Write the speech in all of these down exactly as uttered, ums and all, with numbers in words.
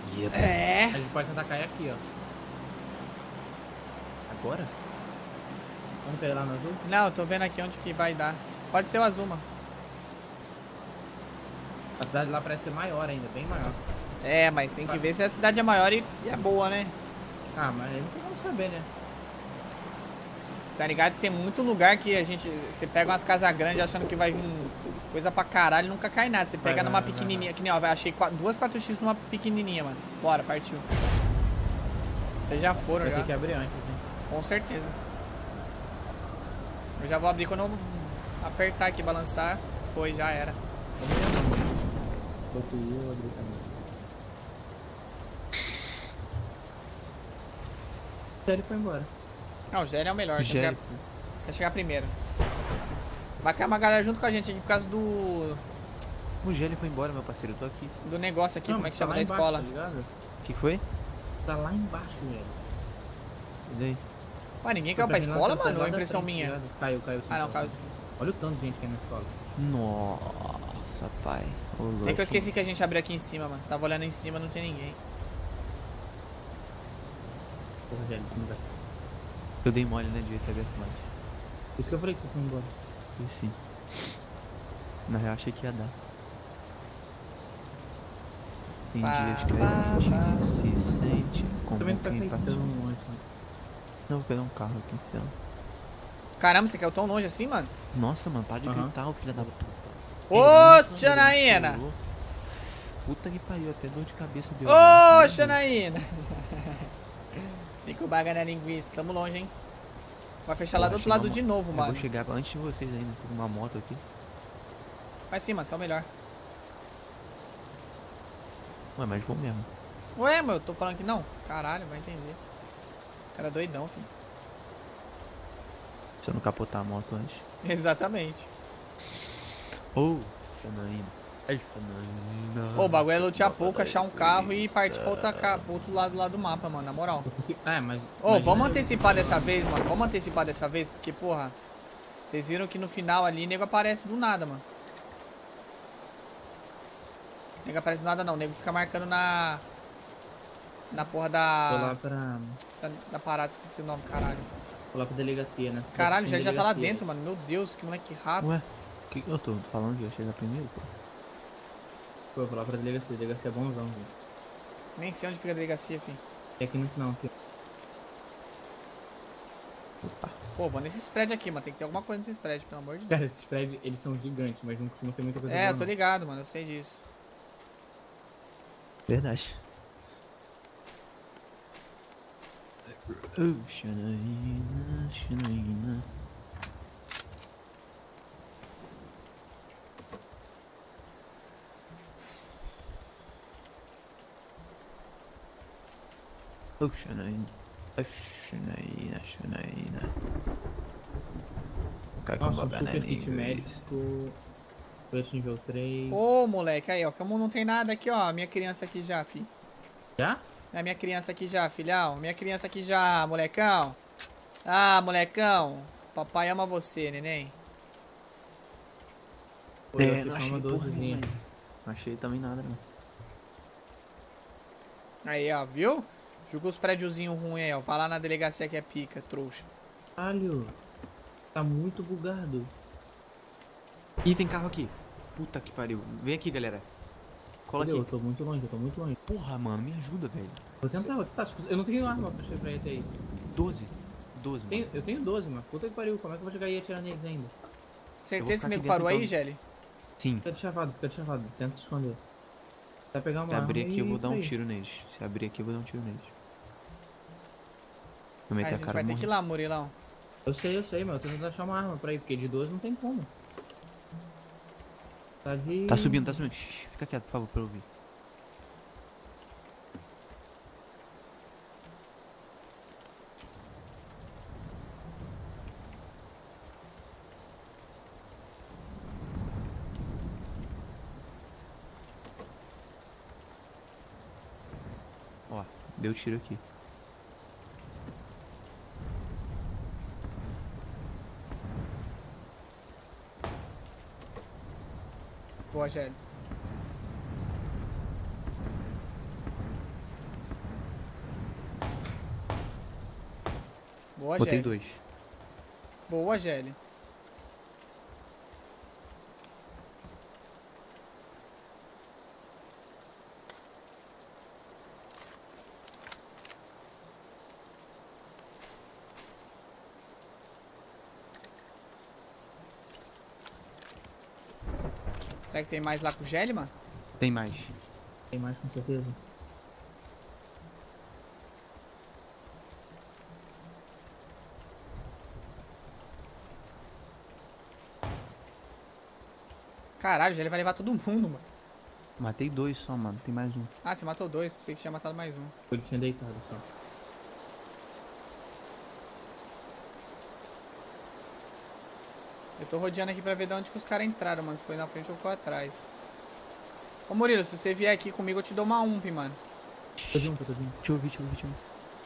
Yep. É. A gente pode tentar cair aqui, ó. Agora? Vamos cair lá no azul? Não, eu tô vendo aqui onde que vai dar. Pode ser o azul, mano. A cidade lá parece ser maior ainda, bem maior. É, mas tem que ver se a cidade é maior e, e é boa, né? Ah, mas aí não tem como saber, né? Tá ligado? Tem muito lugar que a gente... Você pega umas casas grandes achando que vai vir coisa pra caralho e nunca cai nada. Você pega Vai, numa vai, vai, pequenininha. Que nem, ó, achei quatro- duas quatro x numa pequenininha, mano. Bora, partiu. Vocês já foram, Vai já. ter que abrir antes, né? Com certeza. Eu já vou abrir quando eu apertar aqui, balançar. Foi, já era. Enquanto eu abri também. Ele foi embora. Não, o Gélio é o melhor. Quer chegar, Gélio. quer chegar primeiro. Vai cair uma galera junto com a gente aqui por causa do... O Gélio foi embora, meu parceiro. Eu tô aqui. Do negócio aqui, Não, como é que tá chama, lá da embaixo, escola. Tá ligado? O que foi? Tá lá embaixo, velho. E daí? Ué, ninguém caiu pra Foi escola, lá, mano? Ou lá é da impressão frente, minha? tá ligado? Caiu, caiu sim. Ah, não, caiu sim. Olha o tanto de gente que é na escola. Nossa, pai. Ô, louco. É que eu esqueci que a gente abriu aqui em cima, mano. Tava olhando em cima, não tem ninguém. Porra, velho, não vai. Eu dei mole, né? Devia ter aberto mais. Por isso que eu falei que você foi embora. E sim. Na real, achei que ia dar. Tem Pá, dias que pá, a gente pá. se sente como Também não tá quem cair tão passou. longe, né? Não, vou pegar um carro aqui, então. Caramba, você caiu tão longe assim, mano? Nossa, mano, para de Aham. gritar, ô filho da puta. Ô, Janaína! Puta que pariu, até dor de cabeça deu. Ô, Janaína! Fica o baga na linguiça. Tamo longe, hein? Vai fechar lá do outro lado de novo, Eu mano. vou chegar antes de vocês ainda, com uma moto aqui. Vai sim, mano. Você é o melhor. Ué, mas vou mesmo. Ué, meu, eu tô falando que não. Caralho, vai entender. Cara é doidão, filho. Se eu não capotar a moto antes. Exatamente. Ô, Janaína. Ai, Janaína. Ô, o bagulho é lutear pouco, achar um carro e partir pra, outra, ca- pro outro lado lá do mapa, mano. Na moral. É, mas... Ô, imagina vamos eu- antecipar dessa vez, mano. Vamos antecipar dessa vez, porque, porra... Vocês viram que no final ali, nego aparece do nada, mano. Nego aparece do nada não. Nego fica marcando na... Na porra Vou lá da... pra... Da, da parada, esqueci o nome, caralho. Vou lá pra delegacia, né? Caralho, Tem já, já tá lá delegacia. dentro, mano. Meu Deus, que moleque rato. Ué, que eu tô falando que eu ia chegar primeiro, pô. Pô, vou lá pra delegacia. Delegacia é bonzão, velho. Nem sei onde fica a delegacia, filho. É aqui no final, aqui. Opa. Pô, vou nesses prédios aqui, mano. Tem que ter alguma coisa nesses prédios, pelo amor de Deus. Cara, esses prédios, eles são gigantes, mas não costuma ter muita coisa É, boa, eu tô não. ligado, mano. Eu sei disso. Verdade. Oh, Xanaína, Xanaína. Oh, Xanaína. Oh, Xanaína, Xanaína. Cai com Nossa, um banana super em kit inglês. médico. Colete nível três. Ô, moleque, aí, ó. Como não tem nada aqui, ó. Minha criança aqui já, fi. Já? É minha criança aqui já, filhão. Minha criança aqui já, molecão. Ah, molecão. Papai ama você, neném. Pô, eu É, achei não só achei uma porra dozezinha. nenhuma. Não achei também nada, não. Aí, ó, viu? Julga os prédiozinhos ruins aí, ó. Vai lá na delegacia que é pica, trouxa. Caralho. Tá muito bugado. Ih, tem carro aqui. Puta que pariu. Vem aqui, galera. Cola Cadê? Eu aqui. tô muito longe, eu tô muito longe. Porra, mano, me ajuda, velho. Vou tentar, vou tentar. Eu não tenho arma pra chegar pra ele aí. doze. doze, mano. Tenho- eu tenho doze, mas puta que pariu. Como é que eu vou chegar aí e atirar neles ainda? Certeza que ficar o nego aqui parou dentro, aí, então. Gelli? Sim. Fica de chavado, fica de chavado. Tenta se esconder. Vai pegar uma Se abrir arma aqui, eu e vou dar um aí. tiro neles. Se abrir aqui, eu vou dar um tiro neles. Aí Vou meter a a gente cara vai ter morrer. que ir lá, Murilão. Eu sei, eu sei, mas eu tô tentando achar uma arma pra ir, porque de doze não tem como. Tá de... Tá subindo, tá subindo. Shhh, fica quieto, por favor, pra eu ouvir. Ó, deu tiro aqui. Boa, Gelli. Boa, Botei Gelli. dois. Boa, Gelli. Será que tem mais lá com o Gelli, mano? Tem mais. Tem mais, com certeza. Caralho, o Gelli vai levar todo mundo, mano. Matei dois só, mano. Tem mais um. Ah, você matou dois. Pensei que tinha matado mais um. Ele tinha deitado só. Eu tô rodeando aqui pra ver de onde que os caras entraram, mano. Se foi na frente ou foi atrás. Ô, Murilo, se você vier aqui comigo, eu te dou uma ump, mano. Tô junto, tô junto. Deixa eu ouvir, deixa eu ouvir, deixa eu ouvir.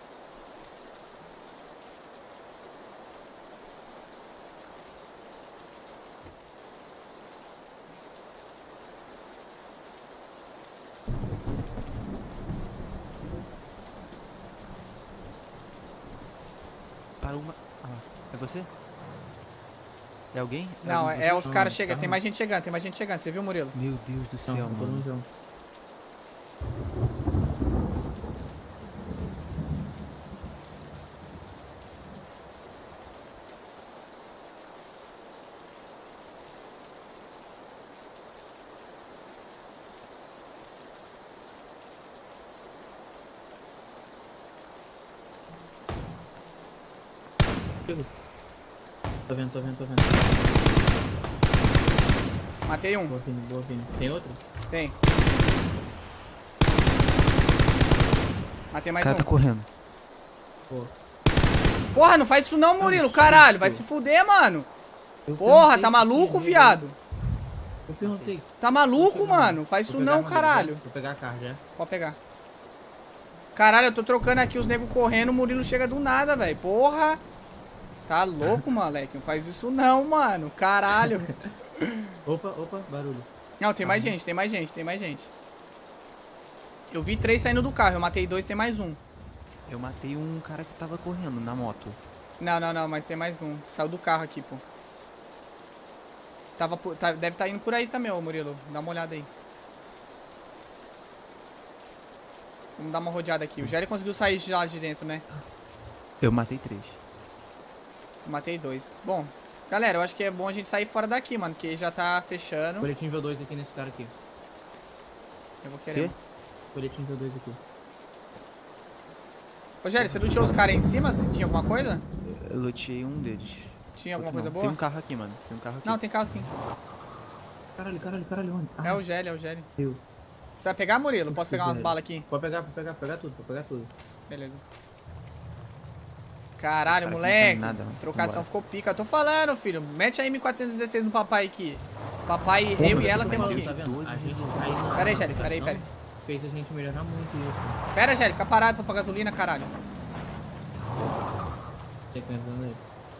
Parou uma... Ah, é você? É alguém? Não, algum de é, é vocês? os caras Não, chegando. tá Tem não. mais gente chegando, tem mais gente chegando. Você viu, Murilo? Meu Deus do céu, Não, todo mano. mundo junto. Chegou. Tô vendo, tô vendo, tô vendo. Matei um. Boa, Vini, boa, Vini. Tem outro? Tem. Matei O mais cara um. tá correndo. Pô. Porra, não faz isso não, Murilo. Caralho, vai se fuder, mano. Eu Porra, perguntei tá se maluco, tinha, viado? Eu perguntei. Tá maluco, mano? Faz Vou isso pegar não, uma caralho. dele, Vou pegar a carga já. Pode pegar. Caralho, eu tô trocando aqui os negros correndo, o Murilo chega do nada, velho. Porra. Tá louco, moleque. Não faz isso não, mano. Caralho. Opa, opa, barulho. Não, tem mais Aham. gente, tem mais gente, tem mais gente. Eu vi três saindo do carro, eu matei dois, tem mais um. Eu matei um cara que tava correndo na moto. Não, não, não, mas tem mais um. Saiu do carro aqui, pô. Tava por- tá- deve estar indo por aí também, ô Murilo. Dá uma olhada aí. Vamos dar uma rodeada aqui. O Gelli conseguiu sair de lá de dentro, né? Eu matei três. Eu matei dois. Bom, galera, eu acho que é bom a gente sair fora daqui, mano, porque já tá fechando. Coletinho nível dois aqui nesse cara aqui. Eu vou querer. Quê? Coletinho nível dois aqui. Ô, Gelli, você não tirou os caras aí em cima? Se tinha alguma coisa? Eu loteei um deles. Tinha alguma Outro coisa não. boa? Tem um carro aqui, mano. Tem um carro aqui. Não, tem carro sim. Caralho, caralho, caralho, onde? É o Gelli, é o Gelli. Deu. Você vai pegar, Murilo? Posso pegar umas Gelli. balas aqui? Pode pegar, pode pegar, pode pegar tudo, pode pegar tudo. Beleza. Caralho, Cara, que moleque. não sabe nada, mano. Trocação Vambora. ficou pica. Eu tô falando, filho. Mete a M quatrocentos e dezesseis no papai aqui. Papai, Porra, eu e eu ela tô temos falando, aqui. Tá vendo? doze A gente resolve. caiu na Pera aí, Gelli, pera aí, aplicação, pera aí. Fez a gente melhorar muito isso. Pera, Gelli, fica parado pra pôr gasolina, caralho. Tem que entrar nele.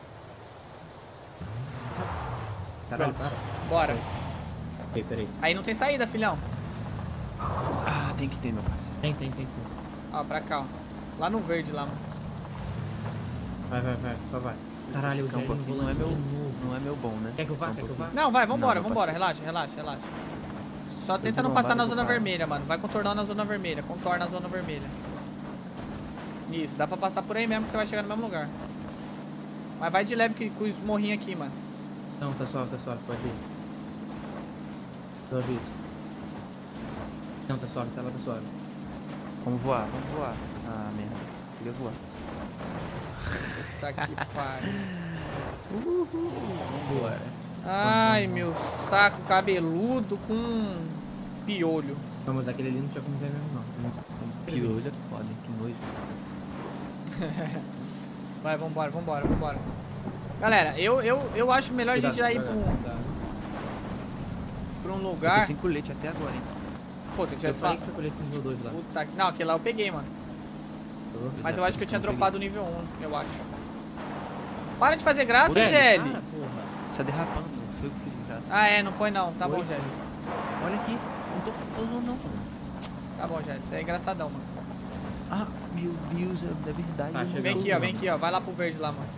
Caralho, Pronto. para. Bora. Peraí, peraí. Aí não tem saída, filhão. Ah, tem que ter, meu parceiro. Tem, tem, tem sim. Ó, pra cá, ó. Lá no verde, lá, mano. Vai, vai, vai, só vai. Caralho, Esse o campo Gelli aqui no não é volante meu, de novo. não é meu bom, né? Quer que eu Esse vá? campo Quer que eu aqui. vá? Não, vai, vambora, Não, meu vambora. parceiro. Relaxa, relaxa, relaxa. Só tenta vou não passar roubar, na eu vou zona parar. vermelha, mano. Vai contornando a zona vermelha. Contorna a zona vermelha. Isso, dá pra passar por aí mesmo que você vai chegar no mesmo lugar. Mas vai de leve que- com os morrinhos aqui, mano. Não, tá suave, tá suave, pode ir. Tô aviso. Não, tá suave, tá lá, tá suave. Vamos voar, vamos voar. Ah, merda. Queria voar. Tá que pariu. Vambora. Ai, meu saco cabeludo com piolho. Não, mas aquele ali não tinha como ver mesmo, não. Não- Piolho é foda, que nojo. Vai, vambora, vambora, vambora. Galera, eu, eu, eu acho melhor a gente já ir pra um, Cuidado. pra um Eu tô lugar. sem colete até agora, hein? Pô, se eu Eu tivesse falei falado. que tinha colete nível dois lá. Puta que- Não, aquele lá eu peguei, mano. Mas eu acho que eu tinha Não peguei. dropado o nível um, eu acho. Para de fazer graça, Gelli, Gelli. para, porra. Você tá derrapando, não foi o que fiz já. Ah, é, não foi não. Tá Foi, bom, Gelli. Olha aqui, não tô tô zoando não, mano. Tá bom, Gelli. Isso aí é engraçadão, mano. Ah, meu Deus, é é verdade. Tá, eu não chega. Vem tô aqui, ó, vendo. vem aqui, ó. Vai lá pro verde lá, mano.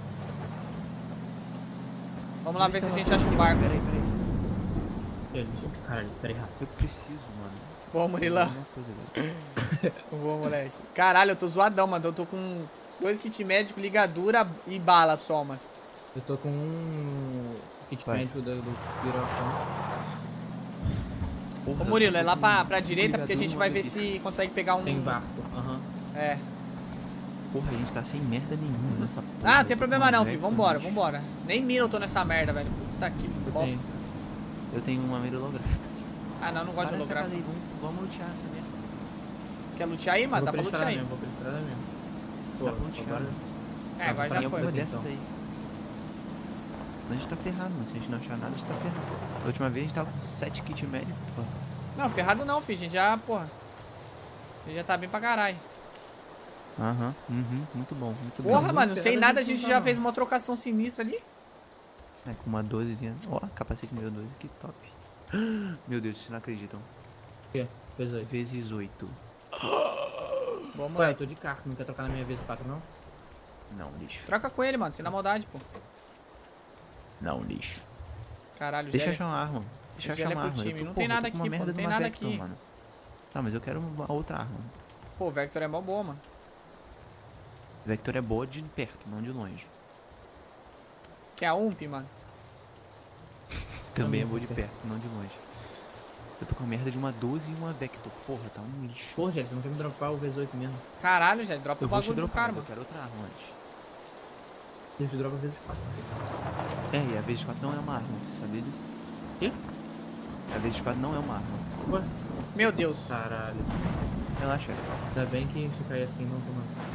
Vamos lá Onde ver se a tá gente lá? acha um barco. Peraí, peraí. Ele, caralho, peraí, rápido. Eu preciso, mano. Boa, Murilão. Alguma coisa, velho. Boa, moleque. Caralho, eu tô zoadão, mano. Eu tô com dois kit médico, ligadura e bala só, mano. Eu tô com um kit Vai. médico do, do pirocão. Porra, Ô, Murilo, é lá pra, tem pra cinco direita porque a gente vai ver ligadores, se consegue pegar um... Tem barco, aham. É. Porra, a gente tá sem merda nenhuma nessa porra. Ah, não tem problema não, Moleque, filho. Vambora, bicho. vambora. Nem mira eu tô nessa merda, velho. Puta que Eu bosta. tenho. Eu tenho uma mira holográfica. Ah, não, não gosto de Para essa casa holográfico. aí, Vamos, vamos lutear essa merda. Quer lutear aí, mano? Dá Vou pra pra lutear estrada aí. mesmo, vou pra estrada mesmo. Pô, Dá pra lutear. agora... É, agora Tá, já Tem foi. alguma aqui, dessas então. aí. A gente tá ferrado, mano. Se a gente não achar nada, a gente tá ferrado. Da última vez a gente tava com sete kits médicos, pô. Não, ferrado não, filho. A gente já, porra. A gente já tá bem pra caralho. Aham, uhum, muito bom, muito Porra, bom. mano, ferrado sem a nada a gente não gente tá, já não. fez uma trocação sinistra ali. É, com uma dozezinha. Ó, capacete nível doze, que top. Meu Deus, vocês não acreditam. O quê? Fez oito. Vezes oito. Bom, Ué, eu moleque. tô de carro, não quer trocar na minha vez quatro, não? Não, lixo. Troca com ele, mano. Sem dar maldade, pô. Não, lixo. Caralho, Deixa eu Gelli. achar uma arma. Deixa eu O Gelli achar é uma pro arma. Eu time. tô- Não porra, tem nada eu tô com aqui, uma pô, merda não de tem uma nada Vector, aqui. mano. Tá, mas eu quero uma outra arma. Pô, o Vector é mó boa, mano. Vector é boa de perto, não de longe. Quer a U M P, mano? Também é Também boa de de perto, não de longe. Eu tô com a merda de uma doze e uma Vector. Porra, tá um lixo. Pô, gente, você não quer me dropar o V oito mesmo? Caralho, Gelli. Dropa Eu o vou te bagulho do dropar, cara, mas eu mano. quero outra arma antes. Deixa eu dropar o V quatro. É, e a vez quatro não é uma arma, você sabia disso? Quê? A vez quatro não é uma arma. Ué? Meu Deus. Caralho. Relaxa. Ainda bem que se cair assim não toma.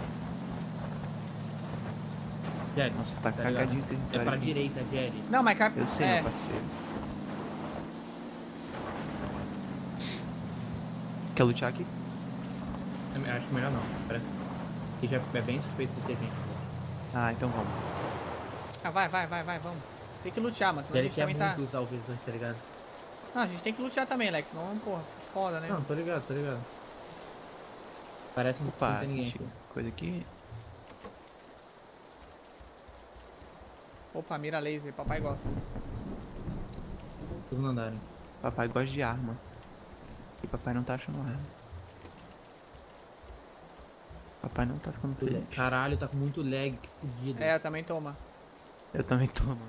Jerry, Nossa, tá tá ligado? cagadinho o É território pra aqui. direita, Jerry. Não, mas... Cap... Eu sei, é. meu parceiro. Quer lutear aqui? Eu acho melhor não. Pera. Aqui já é bem suspeito de ter gente. Ah, então vamos. Ah, vai, vai, vai, vai, vamos. Tem que lutear, mano. Senão a Jerry gente quer também tá... muito usar o V oito, tá ligado? Não, a gente tem que lutear também, Alex. Senão, porra, foda, né? Não, tô ligado, tô ligado. Parece um que Opa, não tem ninguém gente, aqui. coisa aqui. Opa, mira laser. Papai gosta. Tudo no andar, hein? Papai gosta de arma. E papai não tá achando arma. Papai não tá ficando feliz. Caralho, tá com muito lag, que fudido. É, eu também toma. Eu também tô, mano.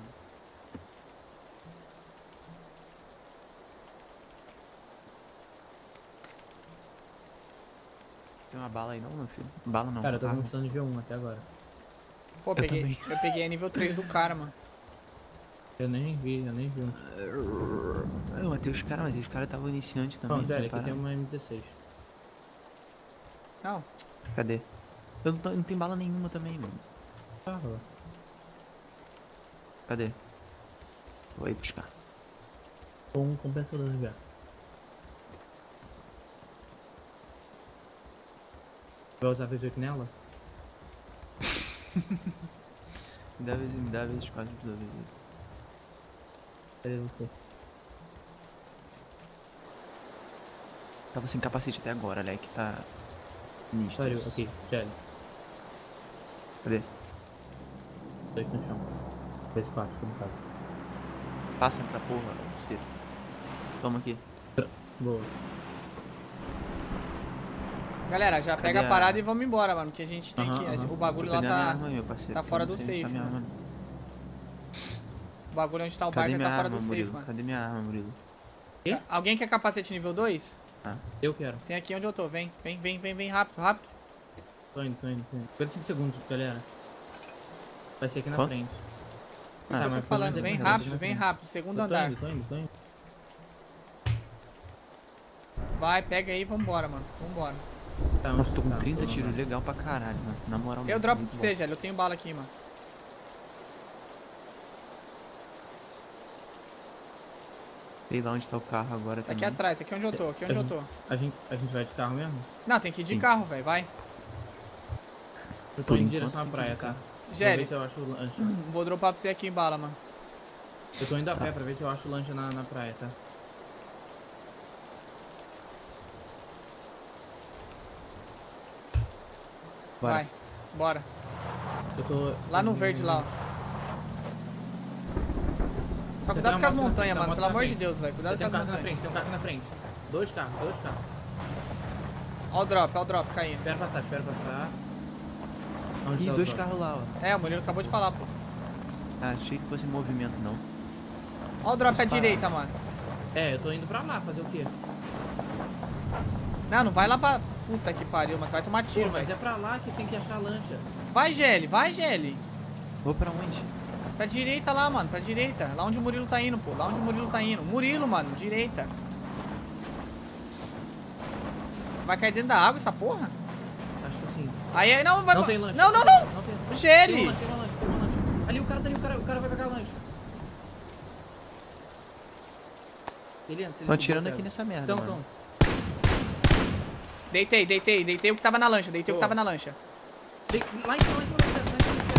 Tem uma bala aí não, meu filho? Bala não. Cara, eu tô arma. conquistando nível um até agora. Pô, Eu peguei, também. eu peguei a nível três do cara, mano. Eu nem vi, eu nem vi. um. Eu matei os caras, mas os caras estavam iniciantes também. Bom, Jerry, aqui preparados. tem uma M T seis. Não. Cadê? Eu não, tô- não tenho bala nenhuma também, mano. Ah, ó. Cadê? Vou aí buscar. Com um compensador já. Vai usar V oito nela? Me dá, vezes- me dá vezes quatro de duas vezes. Cadê você? Tava sem capacete até agora, Alec. Tá. Sinistro. Saiu, isso. aqui, Jerry. Cadê? Dois no chão. V quatro, tudo caso. Passa nessa porra, você. Toma aqui. Boa. Galera, já Cadê pega a a- parada e vamos embora, mano. Que a gente tem Aham, que... aham. O bagulho Tô lá perdendo a minha tá... arma, meu parceiro, tá porque fora eu não do sei onde safe, tá minha mano. arma. O bagulho onde tá o Cadê barco minha tá fora arma, do safe, Murilo? mano. Cadê minha arma, Murilo? Alguém quer capacete nível dois? Eu quero. Tem aqui onde eu tô. Vem, vem, vem, vem, vem rápido, rápido. Tô indo, tô indo, tô indo. cinquenta e cinco segundos, galera. Vai ser aqui na Quanto? frente. Isso que eu tô mas falando. pelo menos Vem aqui na rápido, frente. vem rápido. Segundo Eu tô andar. indo, tô indo, tô indo. Vai, pega aí e vambora, mano. Vambora. Tá, Nossa, onde tô com tá? trinta Tô no tiros, andar. legal pra caralho, mano. Na moral Eu mesmo, dropo muito pra bom. você, Gelli. Eu tenho bala aqui, mano. Sei lá onde tá o carro agora Aqui também. atrás, aqui onde eu tô, aqui onde eu tô. A gente, a gente vai de carro mesmo? Não, tem que ir de Sim. carro, velho. Vai. Eu tô Por indo em enquanto direção à tem que ir praia, de tá? carro. Vou Jerry, ver se eu acho o lanche. vou dropar pra você aqui em bala, mano. Eu tô indo a pé pra ver se eu acho o lanche na, na praia, tá? Bora. Vai. Bora. Eu tô... Lá no verde, lá, ó. Só cuidado tem com uma as moto na montanhas, frente, mano. tem uma Pelo moto amor na de frente. Deus, velho. Cuidado com Tem um as carro na montanhas. frente, tem um carro na frente. Dois carros, dois carros. Ó o drop, ó o drop caindo. Espera passar, espera passar. Onde Ih, tá o dois drop? carros lá, ó. É, o Murilo acabou de falar, pô. Ah, achei que fosse movimento, não. Ó o drop à Dispara. direita, mano. É, eu tô indo pra lá fazer o quê? Não, não vai lá pra... Puta que pariu, mas você vai tomar Pô, tiro, mas velho. é pra lá que tem que achar a lancha. Vai, Gelli, vai, Gelli. Vou pra onde? Pra direita lá, mano, pra direita. Lá onde o Murilo tá indo, pô. Lá onde o Murilo tá indo. Murilo, mano, direita. Vai cair dentro da água essa porra? Acho que sim. Aí, aí, não, vai... Não pra- tem lancha. Não, não, tem- não. Não tem. O Tem uma Gelli. lancha, tem uma lancha, tem uma lancha. Ali o cara tá ali, o cara, o cara vai pegar a lancha. Ele entra, ele Tô subiu, atirando pega. aqui nessa merda, Então, mano. então. Deitei, deitei, deitei o que tava na lancha. Deitei o que Pô. tava na lancha. Tem- Lá em cima, lá em cima, lá em cima, lá em cima, lá em cima, lá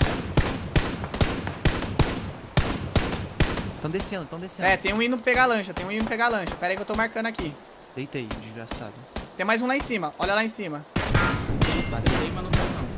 em cima. Tão descendo, tão descendo. É, tem um indo pegar a lancha, tem um indo pegar a lancha. Pera aí que eu tô marcando aqui. Deitei, desgraçado. Tem mais um lá em cima. Olha lá em cima. Acertei, mas não tá não.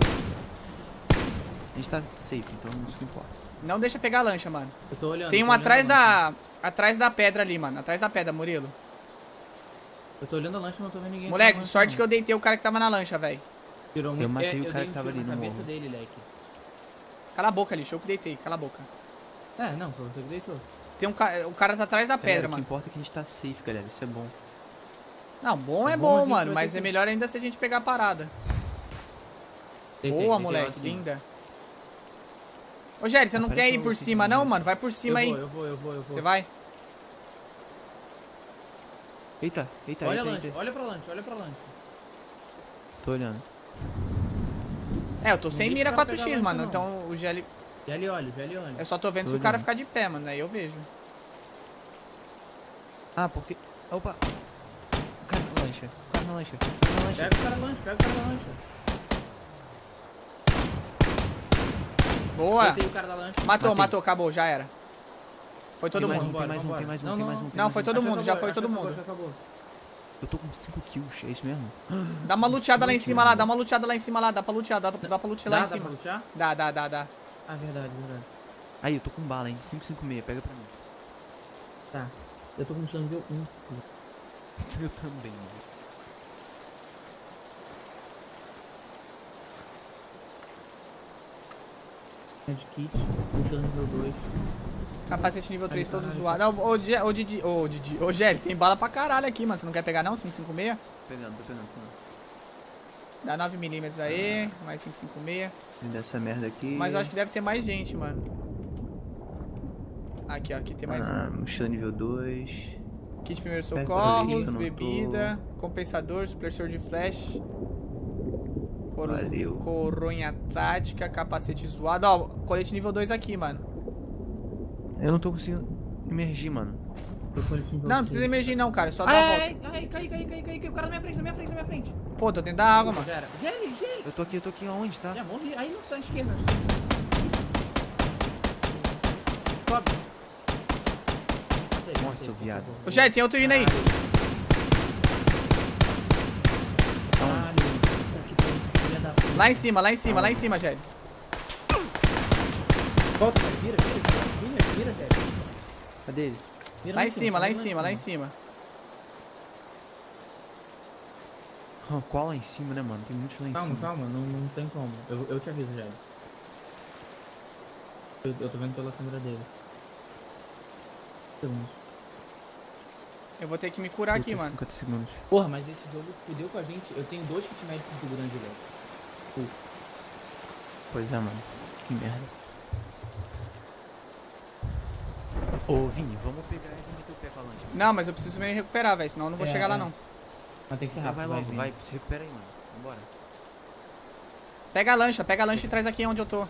A gente tá safe, então isso não importa. Não deixa pegar a lancha, mano. Eu tô olhando. Tem tô um olhando atrás a lancha. da... Atrás da pedra ali, mano. Atrás da pedra, Murilo. Eu tô olhando a lancha, mas não tô vendo ninguém. Moleque, sorte que eu deitei o cara que tava na lancha, velho. Tirou Eu muito. matei é, o eu cara dei que um tava tiro ali na no cabeça morro. dele, leque. Cala a boca, lixo. Eu que deitei. Cala a boca. É, não, foi você que deitou. Tem um cara... O cara tá atrás da Galera, pedra, o que mano. importa é que a gente tá safe, galera. Isso é bom. Não, bom é É bom, a bom, gente mano. vai Mas ter é que- melhor ainda se a gente pegar a parada. Deitei, Boa, deitei lá moleque. acima. Linda. Ô, Jerry, você não quer ir Apareceu por outro cima, também. não, mano? Vai por cima eu aí. Vou, eu vou, eu vou, eu vou. Você vai? Eita, eita, Olha a eita, lancha, eita. olha pra lancha, olha pra lancha. Tô olhando. É, eu tô sem Não mira deixa o cara quatro x, pegar a mano. lança, Então o G L... E ali olha, e ali olha. Eu só tô vendo Tô se o cara olhando. ficar de pé, mano. Aí eu vejo. Ah, porque... Opa! O cara na lancha. O cara na lancha. O cara na lancha. Pega o cara da lancha, pega o cara da lancha. Boa. Matei o cara da lancha. Matou, Matei. matou. Acabou. Já era. Foi todo Tem mais mundo. um, tem Vambora, mais um, vambora. tem mais um, Não, tem não. mais um. tem Não, mais foi um. todo Acho que mundo, já acabou, foi acho que todo acabou, mundo. acho que acabou. Eu tô com cinco kills, é isso mesmo? Dá uma luteada lá em Cinco, cima lá. mano. Dá uma luteada lá em cima lá. Dá pra lutear. Dá, dá pra lutear Dá, lá em dá pra cima. lutear? Dá, dá, dá, dá. Ah, verdade, verdade. Aí, eu tô com bala, hein? cinco cinco seis, pega pra mim. Tá. Eu tô com chance de um. Eu também, mano. Medkit, puxando nível dois. Capacete nível três todo caralho. zoado. Não, ô, Di- ô, Didi. Ô, Didi. Ô, Jerry, tem bala pra caralho aqui, mano. Você não quer pegar não? cinco cinco seis? Pegando, tô pegando. tô pegando. Dá nove milímetros aí. Mais cinco cinco seis. Vem dessa merda aqui. Mas eu acho que deve ter mais gente, mano. Aqui, ó. Aqui tem mais Ah, um. mochila nível dois. Kit de primeiros Pega socorros, pra lixo, não tô. bebida, compensador, supressor de flash. Coro... Valeu. Coronha tática, capacete zoado. Ó, colete nível dois aqui, mano. Eu não tô conseguindo emergir, mano. Não, não precisa emergir não, cara. É só dar a Ai, volta. ai, ai, cai, cai, cai, cai, cai. O cara na minha frente, na minha frente, na minha frente. Pô, tô dentro da água, mano. Já era. Gele, gele. Eu tô aqui, eu tô aqui aonde, tá? Já morri. Aí não, só à esquerda. Sobe. Matei, Nossa, matei, seu viado. por favor. Ô, Jerry, tem outro indo aí. Caralho. Puta que pariu, filha da puta. Lá em cima, lá em cima, lá em cima, Jerry. Volta, cara. Vira, vira, vira. Vira, vira, velho. Cadê ele? Vira Lá em cima, lá em vira cima, lá em cima. Ah, qual lá em cima, né, mano? Tem muitos lá em Calma, cima. calma. Não, não tem como. Eu, eu te aviso, já. Eu, eu tô vendo pela câmera dele. Segundos. Eu vou ter que me curar aqui, Puta, mano. cinquenta segundos. Porra, mas esse jogo fudeu com a gente. Eu tenho dois kit médicos muito grandes, velho. Pois é, mano. Que merda. Ô, Vini, vamos pegar e meter o pé pra lancha. Não, mas eu preciso me recuperar, velho. Senão eu não vou É, chegar lá, é. não. Mas tem que ser Ah, rápido. vai logo, Vini. vai. Se recupera aí, mano. Vambora. Pega a lancha, pega a lancha e traz aqui onde eu tô.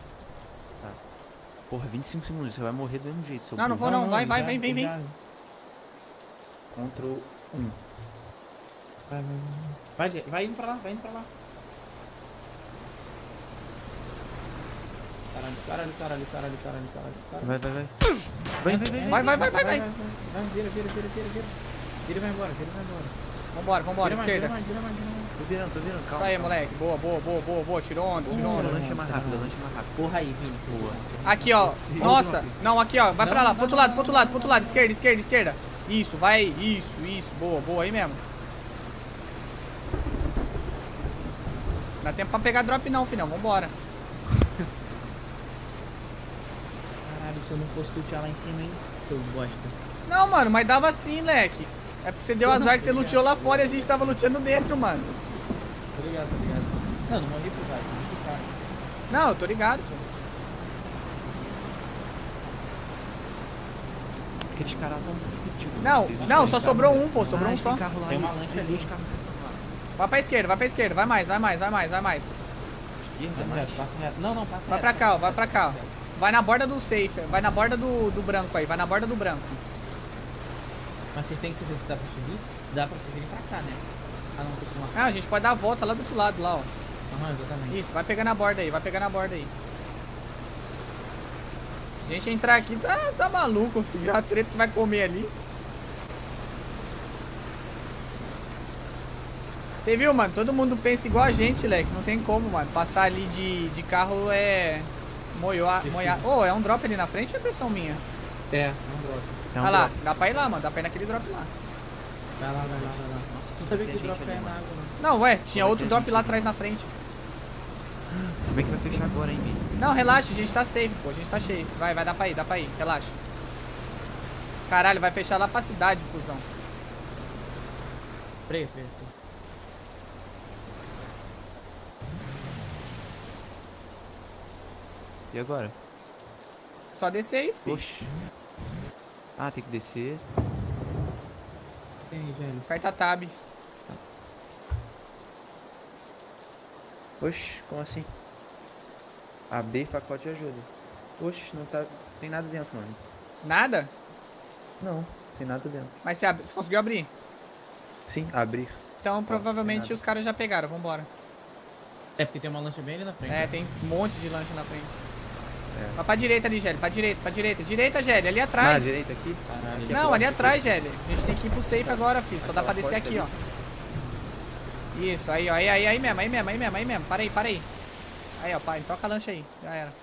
Porra, vinte e cinco segundos. Você vai morrer do mesmo jeito, seu Não, não burro. vou não. Vai, vai, já- vem, vem, vem. já- Control um. Vai, vai, vai. Vai, Gê, vai indo pra lá, vai indo pra lá. Caralho, caralho, caralho, caralho, caralho, caralho, caralho. Vai, vai, vai. Vai, vai, vai. Vai, vai, vai, vai, vai. Vai, vira, vira, vira, vira, vira. Vira e vai embora, vira e vai embora. Vambora, vambora, Vira mais, esquerda. Vira mais, vira mais, vira mais. Tô virando, tô virando, Isso calma. aí, calma. moleque. Boa, boa, boa, boa, boa. Tirou onda, tirou Boa, onda. lancha mais rápido, lancha mais rápido. Porra aí, Vini. Boa. Aqui, ó. Nossa. Não, aqui, ó. Vai Não, pra lá. não, Pro outro não, lado, não, pro outro não, lado, não, pro outro não. lado. Esquerda, esquerda, esquerda. Isso, vai aí. Isso, isso. Boa, boa. Aí mesmo. Não dá tempo pra pegar drop não, filhão. Vambora. Caralho, se eu não fosse lutear lá em cima, hein? Seu bosta. Não, mano, mas dava assim, leque. É porque você deu Não, azar que você tô ligado. luteou lá fora e a gente tava luteando dentro, mano. Tô ligado, tô ligado. Não, não morri pro cara, morri pro cara. Não, eu tô ligado, pô. Aqueles caras tão fedidos. Não, Deus, não, tem só carro sobrou lá. um, pô. Sobrou Ah, um tem só. carro lá Tem aí. uma lancha Tem ali. dois carros nessa lá. Vai pra esquerda, vai pra esquerda. Vai mais, vai mais, vai mais, vai mais, vai mais. Esquerda, Passa mais. reto, passa reto. Não, não, passa Vai reto. pra cá, ó, vai passa pra cá. ó. reto. Vai na borda do safe, vai na borda do, do branco aí, vai na borda do branco. Mas vocês têm que saber se dá pra subir? Dá pra vocês virem pra cá, né? Ah, não, tem que marcar. Ah, a gente pode dar a volta lá do outro lado, lá, ó. Aham, exatamente. Isso, vai pegando a borda aí, vai pegando a borda aí. Se a gente entrar aqui, tá, tá maluco, filho. A treta que vai comer ali. Você viu, mano? Todo mundo pensa igual a gente, leque. Não tem como, mano. Passar ali de, de carro é... Moiar, moiar. Oh, é um drop ali na frente ou é impressão minha? É, é um drop. Tem um Olha lá, drop. dá pra ir lá, mano. Dá pra ir naquele drop lá. Vai lá, vai lá, vai lá. Nossa, Não só sabia tem que o drop gente caia ali, na mano. água, não. Não, ué, tinha Como é outro que a drop gente lá vai? atrás na frente. Se bem que vai fechar agora, hein, Vini? Não, relaxa, a gente tá safe, pô. A gente tá safe. Vai, vai, dá pra ir, dá pra ir. Relaxa. Caralho, vai fechar lá pra cidade, cuzão. Freia, freia, freia. E agora? Só descer aí, filho. Oxi. Ah, tem que descer. Tem aí, velho. Aperta tab. Oxi, como assim? Abrir pacote de ajuda. Oxi, não tá... Tem nada dentro, mano. Nada? Não, tem nada dentro. Mas você, ab... você conseguiu abrir? Sim, abrir. Então provavelmente nada. os caras já pegaram, vambora. É porque tem uma lancha bem ali na frente. É, tem um monte de lancha na frente. É. Vai pra direita ali, Gelli. Pra direita, pra direita. Direita, Gelli, ali Na atrás. direita aqui? Caralho. Já Não, coloca ali aqui. atrás, Gelli. A gente tem que ir pro safe agora, filho. Só dá pra Aquela descer porta aqui, ó. Isso, aí, ó. Aí, aí, aí mesmo, aí mesmo, aí mesmo, aí mesmo. Para aí, para aí. Aí, ó, pai, toca a lancha aí. Já era.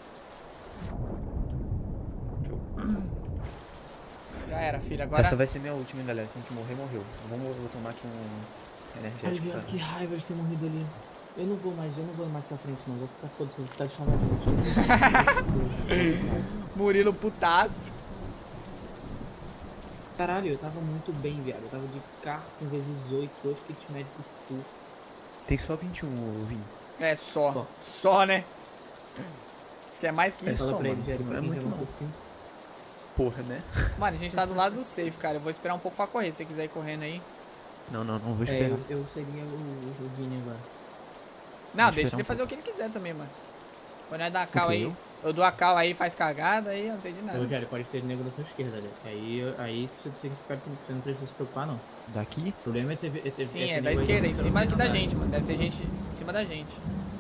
Show. Já era, filho. Agora. Essa vai ser minha última, hein, galera. Se a gente morrer, morreu. Vamos vou tomar aqui um Ai, energético. viado, Pra... que raiva de ter morrido ali. Eu não vou mais, eu não vou mais pra frente não. Vou ficar todo, vou ficar de chamar. Murilo putaço. Caralho, eu tava muito bem, viado. Eu tava de carro com vezes oito, dois kit médico full. Tem só vinte e um, ô, Vini. É, só. Só. Só, né? Isso que é mais que É isso. só, Fala pra ele, mano. Jerry, Não é pra quem muito levantou não. cinco. Porra, né? Mano, a gente tá do lado do safe, cara. Eu vou esperar um pouco pra correr. Se você quiser ir correndo aí. Não, não, não vou É, esperar. eu, eu seria o, o Vini agora. Não, Vou deixa esperar ele um fazer o que ele quiser também, mano. Quando nós dar a O cal quê, aí, eu? eu dou a cal aí, faz cagada, aí eu não sei de nada. Ô, Jerry, pode ter negro da sua esquerda, ali. Aí, aí você tem que ficar, você não precisa se preocupar, não. Daqui? O problema é ter... É ter Sim, é ter é da nego aí esquerda, em levantando cima aqui da andar. gente, mano. Deve ter gente em cima da gente.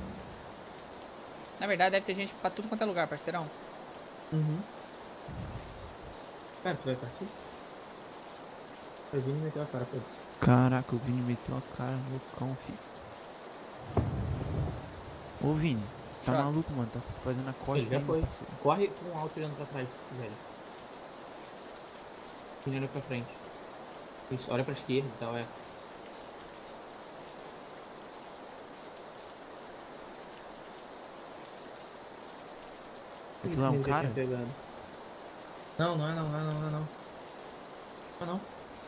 Na verdade, deve ter gente pra tudo quanto é lugar, parceirão. Uhum. Cara, tu vai partir? O Vini meteu a cara pra isso. Caraca, o Vini meteu a cara no cão, filho. Ô, Vini, tá Choque. maluco, mano? Tá fazendo a costa Ele já ainda, foi. parceiro. Corre com alto olhando pra trás, velho. Vini olha pra frente. Isso, olha pra esquerda e tal, é. Aquilo é um Ele já cara? tinha pegado. Não, não é não, não é não, não é não. Não é não.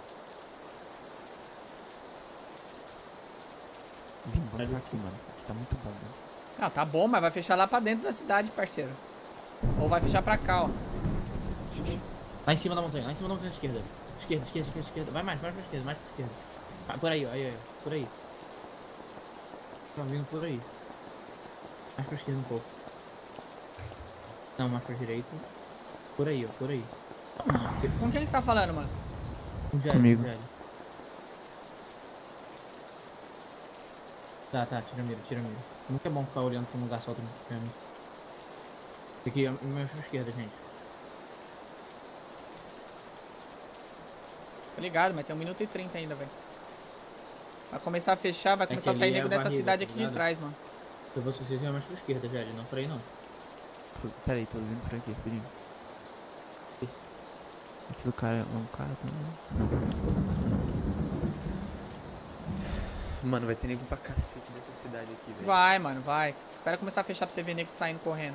Vini, vamos ficar aqui, mano. Aqui tá muito bom, mano. Não, tá bom, mas vai fechar lá pra dentro da cidade, parceiro. Ou vai fechar pra cá, ó. Lá em cima da montanha, lá em cima da montanha esquerda. Esquerda, esquerda, esquerda, esquerda. Vai mais, mais pra esquerda, mais pra esquerda. Ah, por aí, ó, aí, aí, ó, por aí. Tá vindo por aí. Mais pra esquerda um pouco. Não, mais pra direita. Por aí, ó, por aí. Com quem você tá falando, mano? Um velho, Comigo. um velho. Tá, tá, tira a mira, tira a mira. Nunca é bom ficar olhando pra um lugar só também. Aqui, ó, mais pra esquerda, gente. Tô ligado, mas tem um minuto e trinta ainda, velho. Vai começar a fechar, vai que começar a ali sair é nego a dessa barriga, cidade tá aqui de ligado? trás, mano. Eu vou vocês iam mais pra esquerda, velho. Não por aí, não. Pera aí, tô vindo por aqui, rapidinho. Aquilo cara é um cara também. Mano, vai ter nego pra cacete dessa cidade aqui, velho. Vai, mano, vai. Espera começar a fechar pra você ver nego saindo correndo.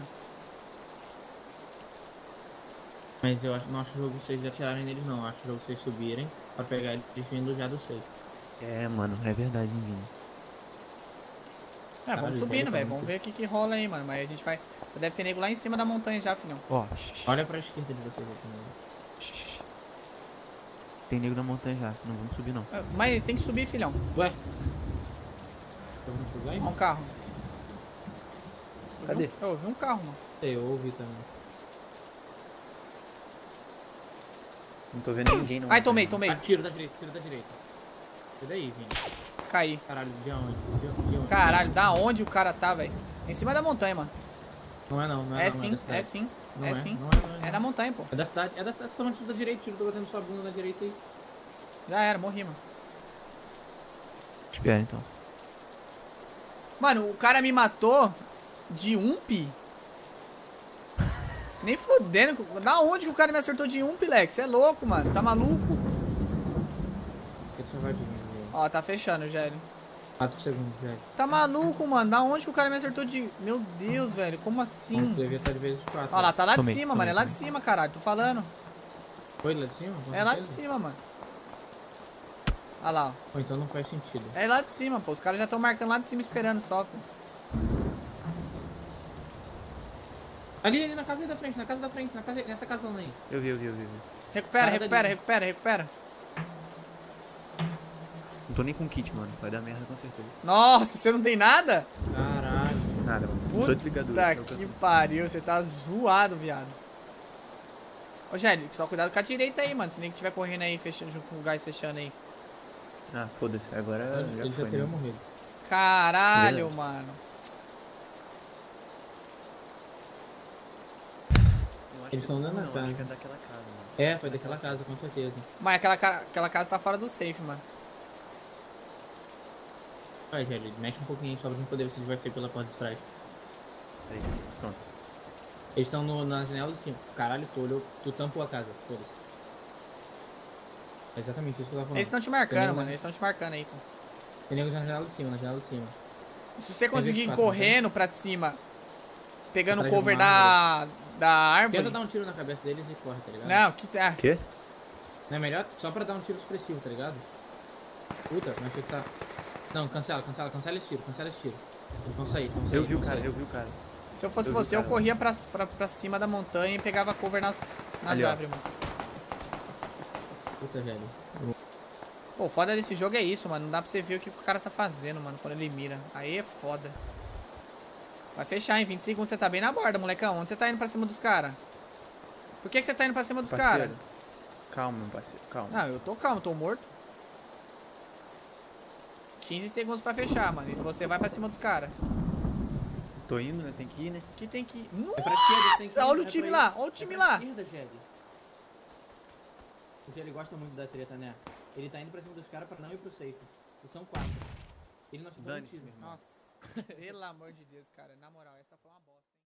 Mas eu acho, não acho o jogo vocês atirarem neles, não. Eu acho o jogo vocês subirem pra pegar eles vindo já do safe. É, mano, é verdade, hein, Vini. É, vamos Caralho, subindo, tá velho. muito. Vamos ver o que, que rola aí, mano. Mas a gente vai. Deve ter nego lá em cima da montanha já, filhão. Ó, shh, Olha pra esquerda de vocês aqui, mano. shh, shh. Tem nego na montanha já, não vamos subir não. Ah, Mas tem que subir, filhão. Ué? Eu vou subir aí? Ó, um carro. Eu Cadê? vi um- Eu ouvi um carro, mano. Sei, eu ouvi também. Não tô vendo ninguém não. Ai, tomei, tomei. Ah, tiro da direita, tiro da direita. Tira daí, Vini. Caí. Caralho, de onde? De, de onde? Caralho, da onde o cara tá, velho? Em cima da montanha, mano. Não é não, não é É não, sim, da cidade. é sim. Não É é, sim. Não é, não é, É na montanha, pô. É da cidade, é da cidade, toma tiro da direita, tiro, tô batendo sua bunda na direita aí. Já era, morri, mano. Espera então. Mano, o cara me matou de ump. Nem fudendo. Da onde que o cara me acertou de ump, Lex? Você é louco, mano. Tá maluco? Ele só vai de mim, velho. Ó, tá fechando, Gélio. quatro segundos, velho. Tá maluco, mano. Da onde que o cara me acertou de... Meu Deus, velho. Como assim? Sim. Devia estar de vezes quatro. Ó lá, tá lá de Tomei, cima, tomei, mano. É lá de tomei. cima, caralho. Tô falando. Foi lá de cima? Com É lá de certeza? cima, mano. Olha lá, ó. Ou então não faz sentido. É lá de cima, pô. Os caras já estão marcando lá de cima esperando só, pô. Ali, ali na casa aí da frente, na casa da frente, na casa, nessa casona aí. Eu vi, eu vi, eu vi. eu vi. Recupera, Parada recupera, ali. recupera, recupera. Não tô nem com kit, mano. Vai dar merda com certeza. Nossa, você não tem nada? Caralho. Nada, mano. Puta dezoito ligaduras. é o que eu que tô. pariu. Você tá zoado, viado. Ô, Gélio, só cuidado com a direita aí, mano. Se nem que tiver correndo aí, fechando, junto com o gás fechando aí. Ah, foda-se. Agora Ele já já foi, teria né? morrido. Caralho, Verdade. mano. Eu acho Eles que- tão dando não, na casa. acho que é daquela casa, mano. É, foi daquela casa, com certeza. Mas aquela, ca- aquela casa tá fora do safe, mano. Vai, Gelli, mexe um pouquinho aí, só pra gente poder ver se ele vai sair pela porta de trás. Aí, pronto. Eles estão na janela de cima. Caralho, tu olhou, tu tampou a casa, foda-se. É exatamente isso que eu tava falando. Eles estão te marcando, Também, mano. né? Eles estão te marcando aí, pô. Tem nego na janela de cima, na janela de cima. Se você conseguir ir vinte e quatro, correndo pra cima, pegando o Atrás de cover uma da, da árvore. Tenta dar um tiro na cabeça deles e corre, tá ligado? Não, que tá. Quê? Não é melhor só pra dar um tiro expressivo, tá ligado? Puta, mas que tá... Não, cancela, cancela, cancela esse tiro, cancela esse tiro. Eles vão sair, eles vão sair. Eu vi eles o vão cara, sair. eu vi o cara. Se eu fosse Eu vi o você, eu cara. corria pra, pra, pra cima da montanha e pegava cover nas, nas Ali, ó. árvores, mano. Puta, velho. Pô, o foda desse jogo é isso, mano. Não dá pra você ver o que o cara tá fazendo, mano, quando ele mira. Aí é foda. Vai fechar em vinte segundos, você tá bem na borda, molecão. Onde você tá indo pra cima dos caras? Por que, que você tá indo pra cima dos caras? Parceiro. Calma, meu parceiro, calma. Não, eu tô calmo, tô morto. quinze segundos pra fechar, mano. E se você vai pra cima dos caras? Tô indo, né? Tem que ir, né? Que tem que... É pra esquerda, tem que ir, Nossa, olha o é time pra lá, ir. olha o time é pra lá. esquerda, Gelli. Porque ele gosta muito da treta, né? Ele tá indo pra cima dos caras pra não ir pro safe. E são quatro. Ele não acertou um Dane-se, tiro. meu irmão. Nossa, pelo amor de Deus, cara. Na moral, essa foi uma bosta.